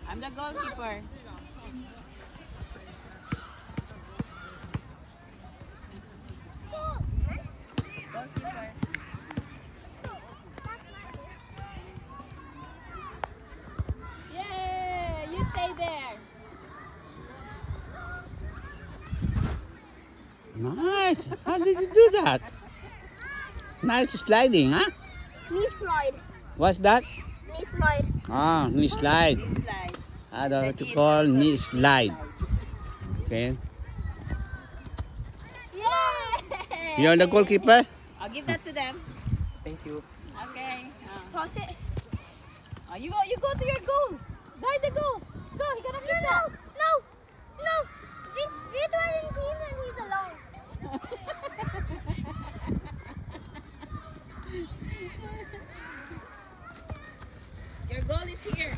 I'm the goalkeeper. Goalkeeper. Yay! You stay there. Nice. How did you do that? Nice sliding, huh? Knee slide. What's that? Knee slide. Ah, knee slide. You slide. I don't know what you call knee slide. Okay. Yay! You're the goalkeeper? I'll give that to them. Thank you. Okay. Toss it. You go to your goal. Guard the goal. Go, you gotta miss that. No. We're doing team and he's alone. Your goal is here.